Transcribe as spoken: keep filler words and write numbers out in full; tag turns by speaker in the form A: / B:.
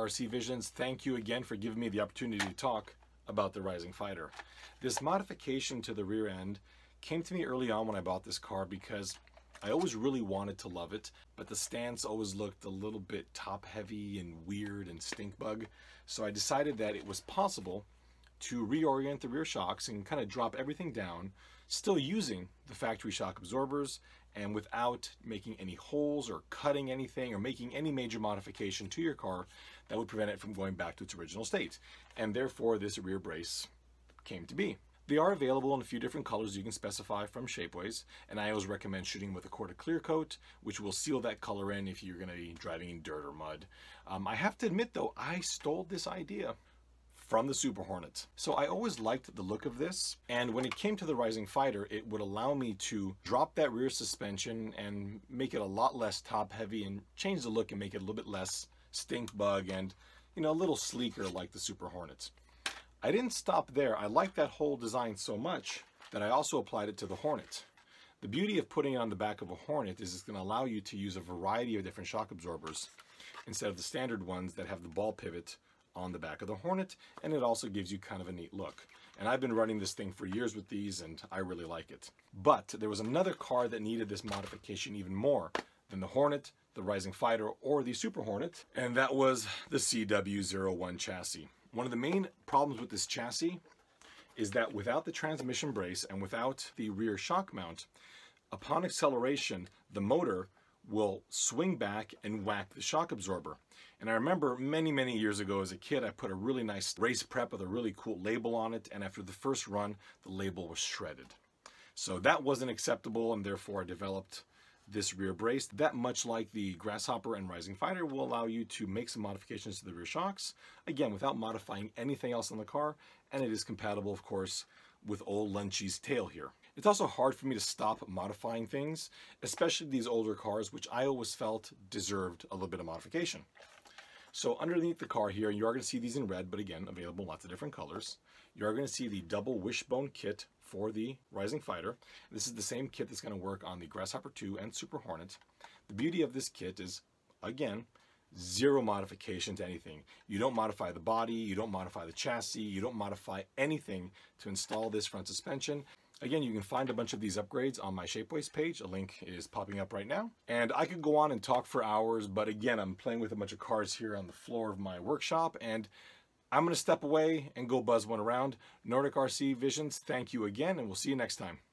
A: R C Visions, thank you again for giving me the opportunity to talk about the Rising Fighter. This modification to the rear end came to me early on when I bought this car because I always really wanted to love it, but the stance always looked a little bit top heavy and weird and stink bug. So I decided that it was possible to reorient the rear shocks and kind of drop everything down, still using the factory shock absorbers and without making any holes or cutting anything or making any major modification to your car that would prevent it from going back to its original state. And therefore this rear brace came to be. They are available in a few different colors you can specify from Shapeways, and I always recommend shooting with a quarter clear coat, which will seal that color in if you're going to be driving in dirt or mud. Um, I have to admit though, I stole this idea from the Super Hornet. So I always liked the look of this, and when it came to the Rising Fighter, it would allow me to drop that rear suspension and make it a lot less top heavy and change the look and make it a little bit less stink bug and, you know, a little sleeker like the Super Hornet. I didn't stop there. I liked that whole design so much that I also applied it to the Hornet. The beauty of putting it on the back of a Hornet is it's going to allow you to use a variety of different shock absorbers instead of the standard ones that have the ball pivot on the back of the Hornet, and it also gives you kind of a neat look. And I've been running this thing for years with these, and I really like it. But there was another car that needed this modification even more than the Hornet, the Rising Fighter, or the Super Hornet, and that was the C W zero one chassis. One of the main problems with this chassis is that without the transmission brace and without the rear shock mount, upon acceleration, the motor will swing back and whack the shock absorber. And I remember many, many years ago as a kid, I put a really nice race prep with a really cool label on it, and after the first run, the label was shredded. So that wasn't acceptable, and therefore I developed this rear brace that, much like the Grasshopper and Rising Fighter, will allow you to make some modifications to the rear shocks, again, without modifying anything else on the car, and it is compatible, of course, with old Lunchy's tail here. It's also hard for me to stop modifying things, especially these older cars, which I always felt deserved a little bit of modification. So underneath the car here, you are going to see these in red, but again, available in lots of different colors. You are going to see the double wishbone kit for the Rising Fighter. This is the same kit that's going to work on the Grasshopper two and Super Hornet. The beauty of this kit is, again, zero modification to anything. You don't modify the body, you don't modify the chassis, you don't modify anything to install this front suspension. Again, you can find a bunch of these upgrades on my Shapeways page. A link is popping up right now. And I could go on and talk for hours, but again, I'm playing with a bunch of cars here on the floor of my workshop, and I'm going to step away and go buzz one around. Nordic R C Visions, thank you again, and we'll see you next time.